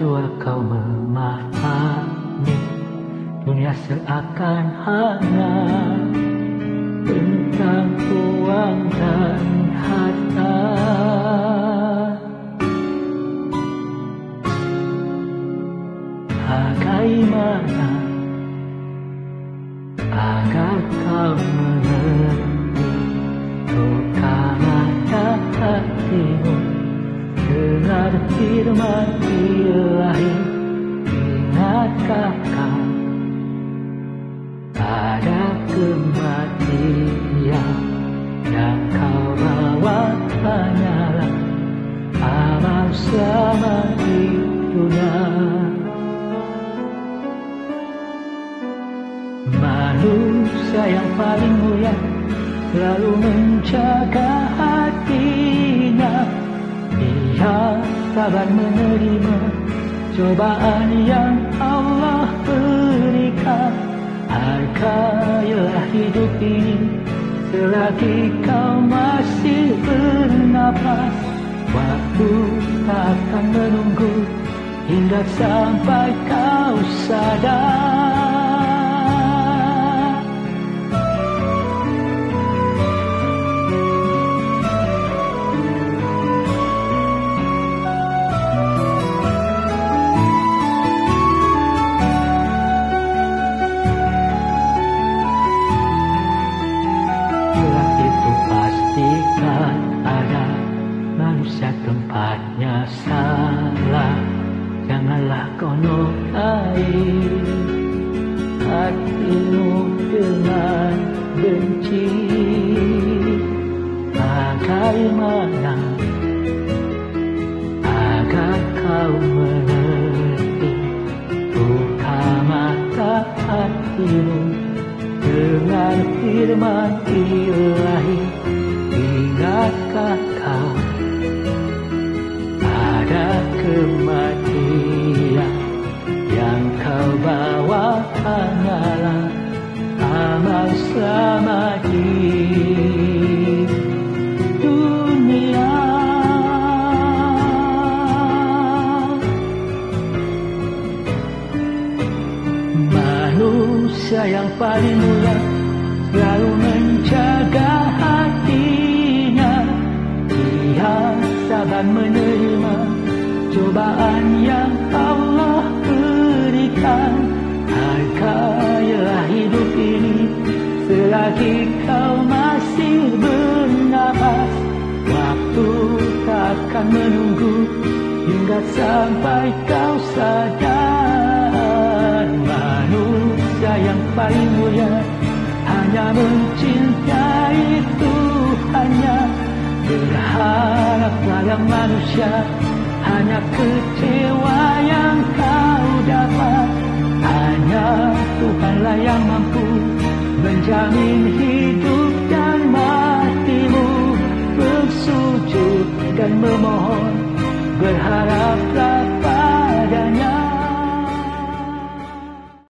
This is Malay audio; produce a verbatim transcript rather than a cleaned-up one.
jua kau memahami dunia seakan hanya tentang uang dan harta. Bagaimana agar kau mengerti buka mata hatimu, dengar firman Ilahi. Ingatkah kau ada kematian yang kau bawa hanyalah amal selama di dunia. Manusia yang paling mulia selalu menjaga hatinya. Dia sabar menerima cobaan yang Allah berikan. Hargailah hidup ini selagi kau masih bernapas. Waktu tak akan menunggu hingga sampai kau sadar. Pastikan ada manusia tempatnya salah. Janganlah kau nokai hatimu dengan benci. Bagaimana agar kau mengerti, buka mata hatimu, dengar firman Ilahi. Ingatkah kau ada kematian yang kau bawa hanyalah amal selama di dunia. Manusia yang paling mulia selalu menjaga hatinya. Dia sabar menerima cobaan yang Allah berikan. Hargailah hidup ini selagi kau masih bernapas. Waktu tak akan menunggu hingga sampai kau sadar. Manusia yang paling mulia hanya mencintai Tuhannya. Berharap pada manusia hanya kecewa yang kau dapat. Hanya Tuhanlah yang mampu menjamin hidup dan matimu. Bersujud dan memohon